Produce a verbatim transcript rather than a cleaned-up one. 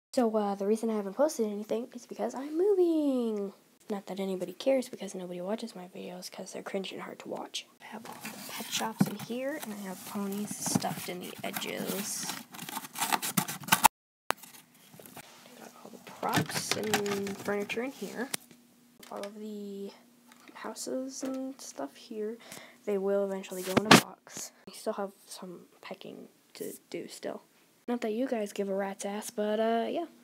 So, uh, the reason I haven't posted anything is because I'm moving. Not that anybody cares because nobody watches my videos because they're cringe and hard to watch. I have all the pet shops in here and I have ponies stuffed in the edges. I got all the props and furniture in here. All of the houses and stuff here. They will eventually go in a box. I still have some pecking to do still. Not that you guys give a rat's ass, but uh, yeah.